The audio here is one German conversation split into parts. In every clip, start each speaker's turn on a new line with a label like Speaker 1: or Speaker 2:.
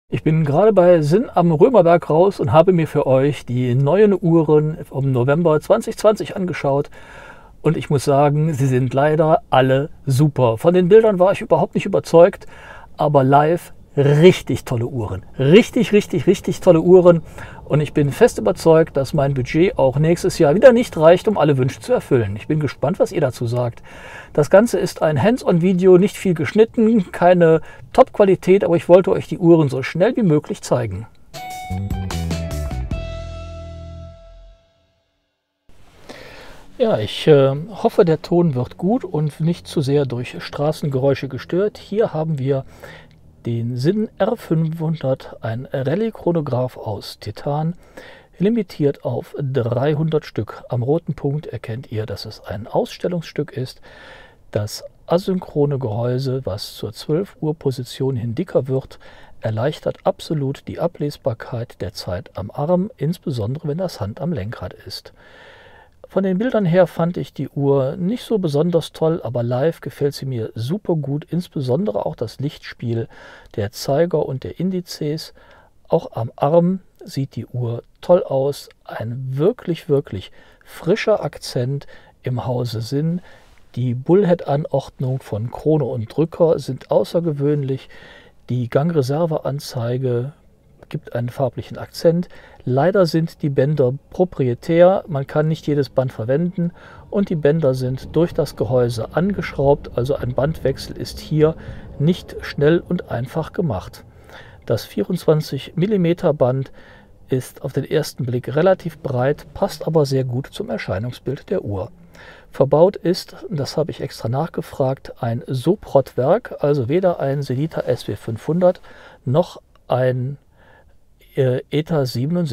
Speaker 1: Ich bin gerade bei Sinn am Römerberg raus und habe mir für euch die neuen Uhren vom November 2020 angeschaut. Und ich muss sagen, sie sind leider alle super. Von den Bildern war ich überhaupt nicht überzeugt, aber live richtig tolle Uhren. Richtig tolle Uhren. Und ich bin fest überzeugt, dass mein Budget auch nächstes Jahr wieder nicht reicht, um alle Wünsche zu erfüllen. Ich bin gespannt, was ihr dazu sagt. Das Ganze ist ein Hands-on-Video, nicht viel geschnitten, keine Top-Qualität, aber ich wollte euch die Uhren so schnell wie möglich zeigen. Ja, ich hoffe, der Ton wird gut und nicht zu sehr durch Straßengeräusche gestört. Hier haben wir den Sinn R500, ein Rallye-Chronograph aus Titan, limitiert auf 300 Stück. Am roten Punkt erkennt ihr, dass es ein Ausstellungsstück ist. Das asynchrone Gehäuse, was zur 12 Uhr Position hin dicker wird, erleichtert absolut die Ablesbarkeit der Zeit am Arm, insbesondere wenn das Hand am Lenkrad ist. Von den Bildern her fand ich die Uhr nicht so besonders toll, aber live gefällt sie mir super gut, insbesondere auch das Lichtspiel der Zeiger und der Indizes. Auch am Arm sieht die Uhr toll aus, ein wirklich frischer Akzent im Hause Sinn. Die Bullhead-Anordnung von Krone und Drücker sind außergewöhnlich, die Gangreserveanzeige gibt einen farblichen Akzent. Leider sind die Bänder proprietär, man kann nicht jedes Band verwenden und die Bänder sind durch das Gehäuse angeschraubt, also ein Bandwechsel ist hier nicht schnell und einfach gemacht. Das 24 mm Band ist auf den ersten Blick relativ breit, passt aber sehr gut zum Erscheinungsbild der Uhr. Verbaut ist, das habe ich extra nachgefragt, ein Soprot-Werk, also weder ein Sellita SW500 noch ein ETA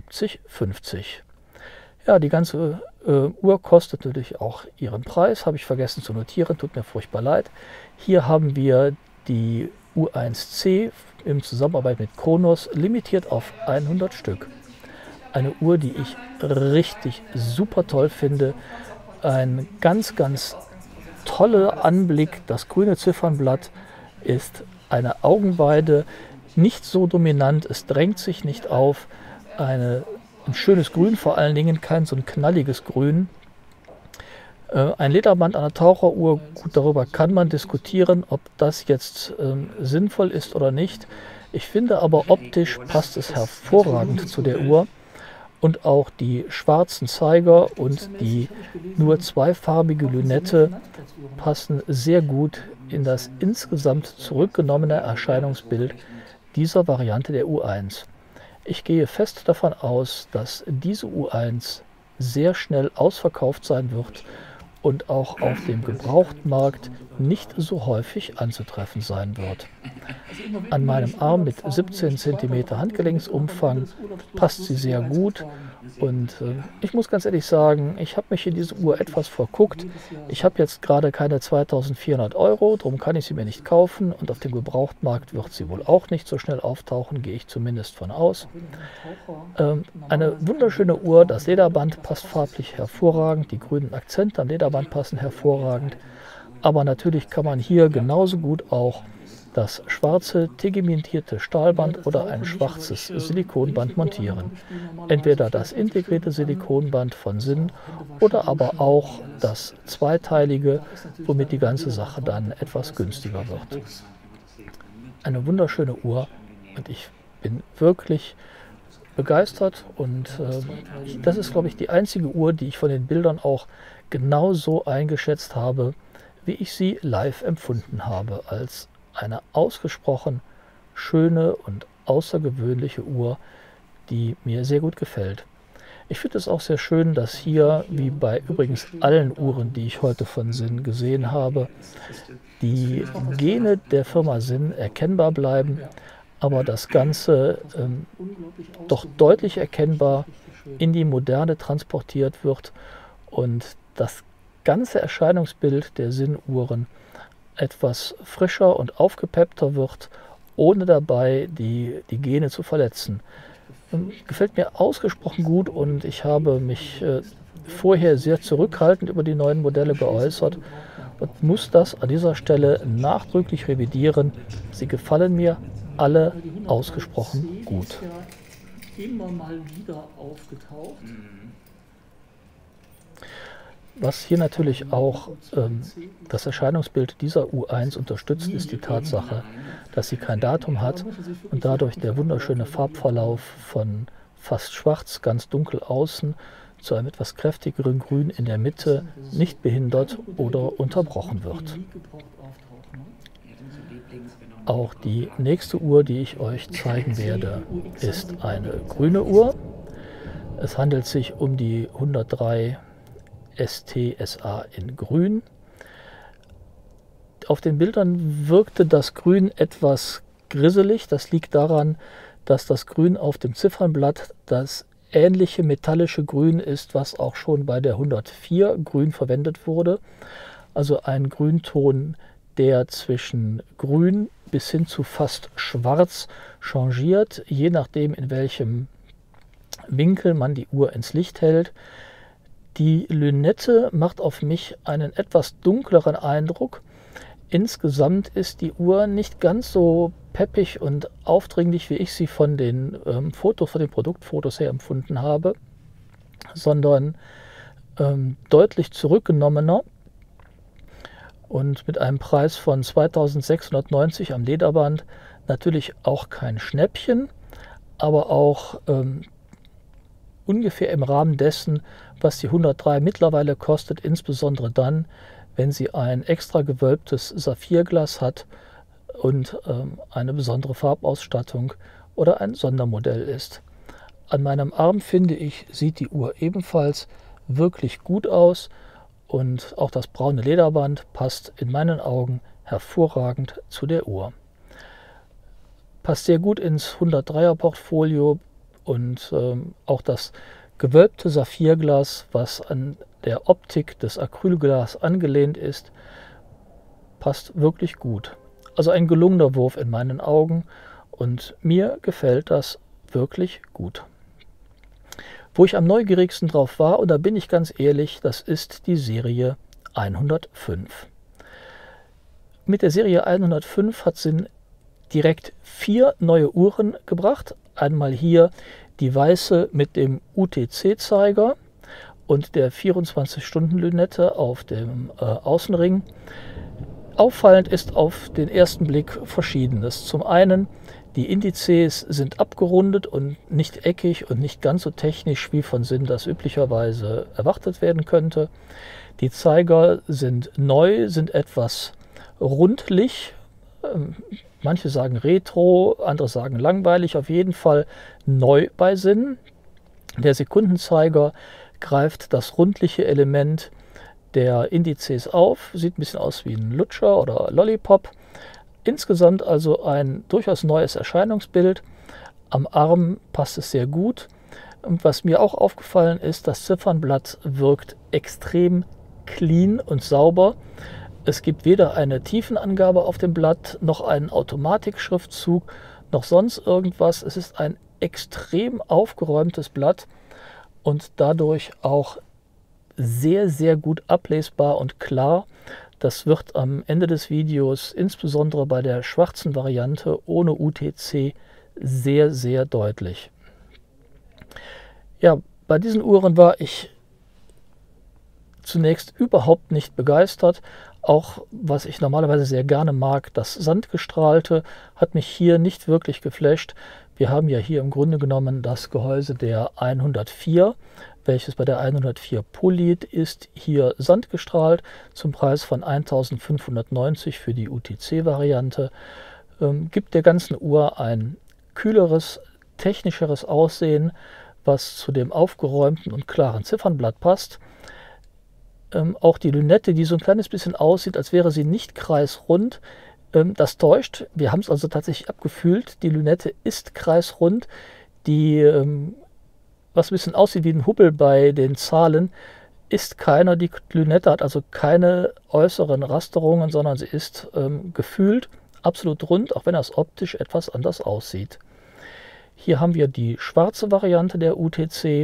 Speaker 1: 7750. Ja, die ganze Uhr kostet natürlich auch ihren Preis, habe ich vergessen zu notieren, tut mir furchtbar leid. Hier haben wir die U1C in Zusammenarbeit mit Kronos, limitiert auf 100 Stück. Eine Uhr, die ich richtig super toll finde. Ein ganz toller Anblick. Das grüne Ziffernblatt ist eine Augenweide, nicht so dominant, es drängt sich nicht auf. Ein schönes Grün, vor allen Dingen kein so ein knalliges Grün. Ein Lederband an der Taucheruhr, gut, darüber kann man diskutieren, ob das jetzt sinnvoll ist oder nicht. Ich finde aber optisch passt es hervorragend zu der Uhr. Und auch die schwarzen Zeiger und die nur zweifarbige Lünette passen sehr gut in das insgesamt zurückgenommene Erscheinungsbild dieser Variante der U1. Ich gehe fest davon aus, dass diese U1 sehr schnell ausverkauft sein wird und auch auf dem Gebrauchtmarkt nicht so häufig anzutreffen sein wird. An meinem Arm mit 17 cm Handgelenksumfang passt sie sehr gut und ich muss ganz ehrlich sagen, ich habe mich in diese Uhr etwas verguckt. Ich habe jetzt gerade keine 2400 Euro, darum kann ich sie mir nicht kaufen und auf dem Gebrauchtmarkt wird sie wohl auch nicht so schnell auftauchen, gehe ich zumindest von aus. Eine wunderschöne Uhr, das Lederband passt farblich hervorragend, die grünen Akzente am Lederband passen hervorragend, aber natürlich kann man hier genauso gut auch das schwarze tegmentierte Stahlband oder ein schwarzes Silikonband montieren. Entweder das integrierte Silikonband von Sinn oder aber auch das zweiteilige, womit die ganze Sache dann etwas günstiger wird. Eine wunderschöne Uhr und ich bin wirklich begeistert und das ist, glaube ich, die einzige Uhr, die ich von den Bildern auch genauso eingeschätzt habe, wie ich sie live empfunden habe, als eine ausgesprochen schöne und außergewöhnliche Uhr, die mir sehr gut gefällt. Ich finde es auch sehr schön, dass hier, wie bei übrigens allen Uhren, die ich heute von Sinn gesehen habe, die Gene der Firma Sinn erkennbar bleiben, aber das Ganze doch deutlich erkennbar in die Moderne transportiert wird und das ganze Erscheinungsbild der Sinn-Uhren etwas frischer und aufgepeppter wird, ohne dabei die Gene zu verletzen. Gefällt mir ausgesprochen gut und ich habe mich vorher sehr zurückhaltend über die neuen Modelle geäußert und muss das an dieser Stelle nachdrücklich revidieren. Sie gefallen mir alle ausgesprochen gut.
Speaker 2: Ist ja immer mal wieder aufgetaucht.
Speaker 1: Was hier natürlich auch das Erscheinungsbild dieser U1 unterstützt, ist die Tatsache, dass sie kein Datum hat und dadurch der wunderschöne Farbverlauf von fast schwarz, ganz dunkel außen zu einem etwas kräftigeren Grün in der Mitte nicht behindert oder unterbrochen wird. Auch die nächste Uhr, die ich euch zeigen werde, ist eine grüne Uhr. Es handelt sich um die 103 ST SA in Grün. Auf den Bildern wirkte das Grün etwas grisselig. Das liegt daran, dass das Grün auf dem Ziffernblatt das ähnliche metallische Grün ist, was auch schon bei der 104 Grün verwendet wurde. Also ein Grünton, der zwischen Grün bis hin zu fast Schwarz changiert, je nachdem in welchem Winkel man die Uhr ins Licht hält. Die Lünette macht auf mich einen etwas dunkleren Eindruck. Insgesamt ist die Uhr nicht ganz so peppig und aufdringlich, wie ich sie von den Fotos, von den Produktfotos her empfunden habe, sondern deutlich zurückgenommener und mit einem Preis von 2.690 am Lederband natürlich auch kein Schnäppchen, aber auch ungefähr im Rahmen dessen, was die 103 mittlerweile kostet, insbesondere dann, wenn sie ein extra gewölbtes Saphirglas hat und eine besondere Farbausstattung oder ein Sondermodell ist. An meinem Arm, finde ich, sieht die Uhr ebenfalls wirklich gut aus und auch das braune Lederband passt in meinen Augen hervorragend zu der Uhr. Passt sehr gut ins 103er Portfolio und auch das gewölbte Saphirglas, was an der Optik des Acrylglas angelehnt ist, passt wirklich gut. Also ein gelungener Wurf in meinen Augen und mir gefällt das wirklich gut. Wo ich am neugierigsten drauf war, und da bin ich ganz ehrlich, das ist die Serie 105. Mit der Serie 105 hat Sinn direkt 4 neue Uhren gebracht. Einmal hier die weiße mit dem UTC-Zeiger und der 24-Stunden-Lünette auf dem Außenring. Auffallend ist auf den ersten Blick Verschiedenes. Zum einen, die Indizes sind abgerundet und nicht eckig und nicht ganz so technisch wie von Sinn das üblicherweise erwartet werden könnte. Die Zeiger sind neu, sind etwas rundlich. Manche sagen retro, andere sagen langweilig, auf jeden Fall neu bei Sinn. Der Sekundenzeiger greift das rundliche Element der Indizes auf, sieht ein bisschen aus wie ein Lutscher oder Lollipop. Insgesamt also ein durchaus neues Erscheinungsbild. Am Arm passt es sehr gut. Und was mir auch aufgefallen ist, das Ziffernblatt wirkt extrem clean und sauber. Es gibt weder eine Tiefenangabe auf dem Blatt, noch einen Automatikschriftzug, noch sonst irgendwas. Es ist ein extrem aufgeräumtes Blatt und dadurch auch sehr, sehr gut ablesbar und klar. Das wird am Ende des Videos, insbesondere bei der schwarzen Variante ohne UTC, sehr, sehr deutlich. Ja, bei diesen Uhren war ich zunächst überhaupt nicht begeistert. Auch was ich normalerweise sehr gerne mag, das Sandgestrahlte, hat mich hier nicht wirklich geflasht. Wir haben ja hier im Grunde genommen das Gehäuse der 104, welches bei der 104 Polit ist, hier sandgestrahlt zum Preis von 1.590 für die UTC-Variante. Gibt der ganzen Uhr ein kühleres, technischeres Aussehen, was zu dem aufgeräumten und klaren Ziffernblatt passt. Auch die Lünette, die so ein kleines bisschen aussieht, als wäre sie nicht kreisrund, das täuscht. Wir haben es also tatsächlich abgefühlt. Die Lünette ist kreisrund. Die, was ein bisschen aussieht wie ein Hubbel bei den Zahlen, ist keiner. Die Lünette hat also keine äußeren Rasterungen, sondern sie ist gefühlt absolut rund, auch wenn das optisch etwas anders aussieht. Hier haben wir die schwarze Variante der UTC.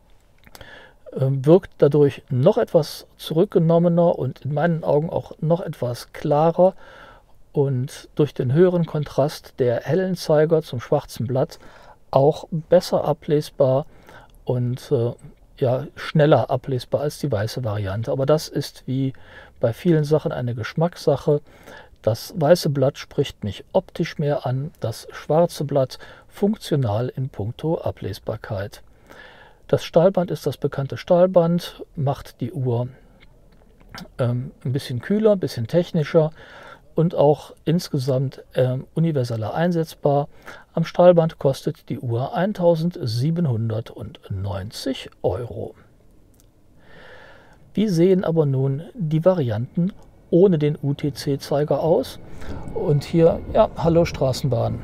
Speaker 1: Wirkt dadurch noch etwas zurückgenommener und in meinen Augen auch noch etwas klarer und durch den höheren Kontrast der hellen Zeiger zum schwarzen Blatt auch besser ablesbar und ja, schneller ablesbar als die weiße Variante. Aber das ist wie bei vielen Sachen eine Geschmackssache. Das weiße Blatt spricht mich optisch mehr an, das schwarze Blatt funktional in puncto Ablesbarkeit. Das Stahlband ist das bekannte Stahlband, macht die Uhr ein bisschen kühler, ein bisschen technischer und auch insgesamt universeller einsetzbar. Am Stahlband kostet die Uhr 1.790 €. Wie sehen aber nun die Varianten ohne den UTC-Zeiger aus? Und hier, ja, hallo Straßenbahn.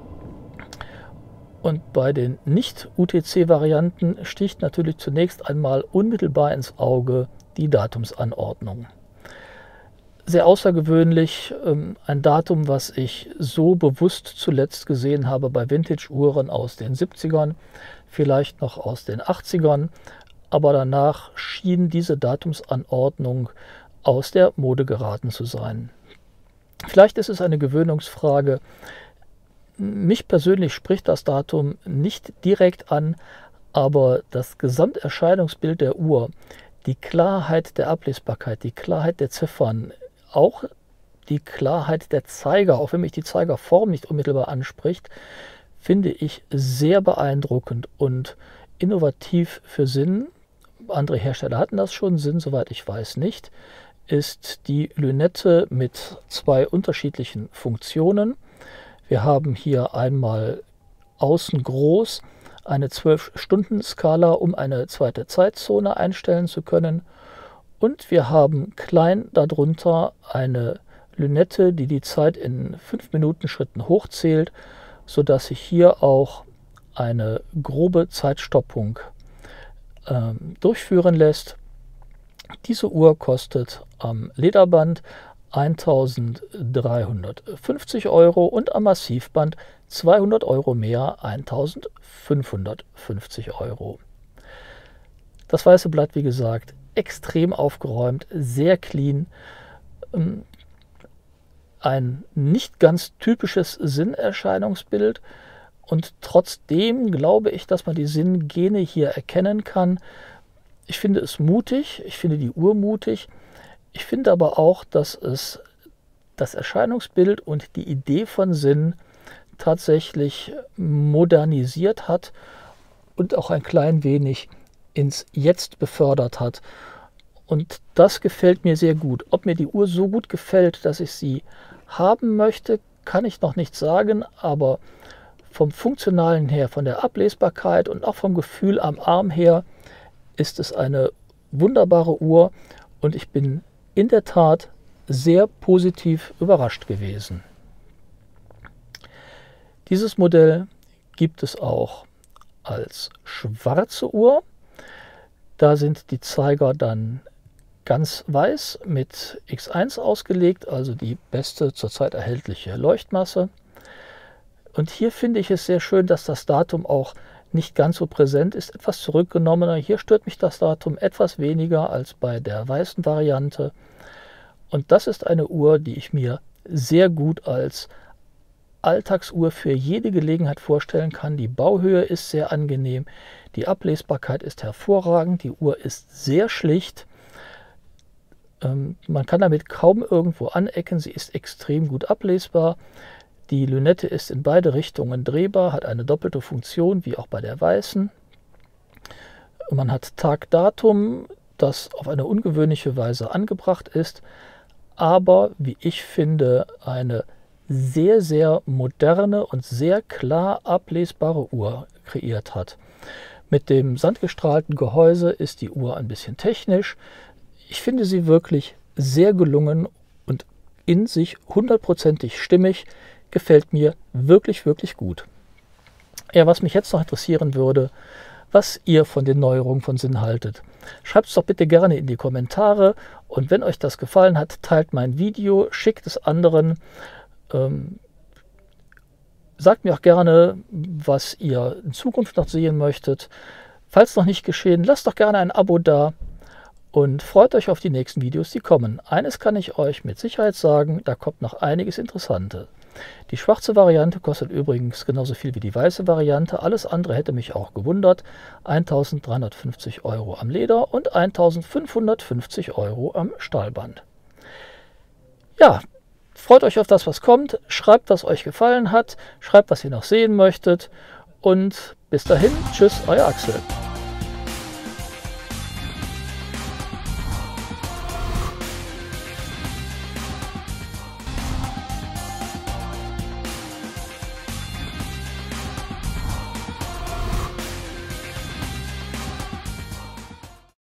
Speaker 1: Und bei den Nicht-UTC-Varianten sticht natürlich zunächst einmal unmittelbar ins Auge die Datumsanordnung. Sehr außergewöhnlich, ein Datum, was ich so bewusst zuletzt gesehen habe bei Vintage-Uhren aus den 70ern, vielleicht noch aus den 80ern, aber danach schien diese Datumsanordnung aus der Mode geraten zu sein. Vielleicht ist es eine Gewöhnungsfrage. Mich persönlich spricht das Datum nicht direkt an, aber das Gesamterscheinungsbild der Uhr, die Klarheit der Ablesbarkeit, die Klarheit der Ziffern, auch die Klarheit der Zeiger, auch wenn mich die Zeigerform nicht unmittelbar anspricht, finde ich sehr beeindruckend und innovativ für Sinn. Andere Hersteller hatten das schon, Sinn, soweit ich weiß, nicht, ist die Lünette mit zwei unterschiedlichen Funktionen. Wir haben hier einmal außen groß eine 12-Stunden-Skala, um eine zweite Zeitzone einstellen zu können. Und wir haben klein darunter eine Lünette, die die Zeit in 5-Minuten-Schritten hochzählt, sodass sich hier auch eine grobe Zeitstoppung durchführen lässt. Diese Uhr kostet am Lederband 1.350 € und am Massivband 200 € mehr, 1.550 €. Das weiße Blatt, wie gesagt, extrem aufgeräumt, sehr clean. Ein nicht ganz typisches Sinnerscheinungsbild und trotzdem glaube ich, dass man die Sinngene hier erkennen kann. Ich finde es mutig, ich finde die Uhr mutig. Ich finde aber auch, dass es das Erscheinungsbild und die Idee von Sinn tatsächlich modernisiert hat und auch ein klein wenig ins Jetzt befördert hat. Und das gefällt mir sehr gut. Ob mir die Uhr so gut gefällt, dass ich sie haben möchte, kann ich noch nicht sagen, aber vom Funktionalen her, von der Ablesbarkeit und auch vom Gefühl am Arm her ist es eine wunderbare Uhr und ich bin in der Tat sehr positiv überrascht gewesen. Dieses Modell gibt es auch als schwarze Uhr. Da sind die Zeiger dann ganz weiß mit X1 ausgelegt, also die beste zurzeit erhältliche Leuchtmasse. Und hier finde ich es sehr schön, dass das Datum auch nicht ganz so präsent ist, etwas zurückgenommener. Hier stört mich das Datum etwas weniger als bei der weißen Variante. Und das ist eine Uhr, die ich mir sehr gut als Alltagsuhr für jede Gelegenheit vorstellen kann. Die Bauhöhe ist sehr angenehm, die Ablesbarkeit ist hervorragend, die Uhr ist sehr schlicht. Man kann damit kaum irgendwo anecken, sie ist extrem gut ablesbar. Die Lünette ist in beide Richtungen drehbar, hat eine doppelte Funktion, wie auch bei der weißen. Man hat Tag-Datum, das auf eine ungewöhnliche Weise angebracht ist, aber, wie ich finde, eine sehr, sehr moderne und sehr klar ablesbare Uhr kreiert hat. Mit dem sandgestrahlten Gehäuse ist die Uhr ein bisschen technisch. Ich finde sie wirklich sehr gelungen und in sich hundertprozentig stimmig. Gefällt mir wirklich, wirklich gut. Ja, was mich jetzt noch interessieren würde, was ihr von den Neuerungen von Sinn haltet. Schreibt es doch bitte gerne in die Kommentare und wenn euch das gefallen hat, teilt mein Video, schickt es anderen. Sagt mir auch gerne, was ihr in Zukunft noch sehen möchtet. Falls noch nicht geschehen, lasst doch gerne ein Abo da und freut euch auf die nächsten Videos, die kommen. Eines kann ich euch mit Sicherheit sagen, da kommt noch einiges Interessantes. Die schwarze Variante kostet übrigens genauso viel wie die weiße Variante. Alles andere hätte mich auch gewundert. 1.350 € am Leder und 1.550 € am Stahlband. Ja, freut euch auf das, was kommt. Schreibt, was euch gefallen hat. Schreibt, was ihr noch sehen möchtet. Und bis dahin, tschüss, euer Axel.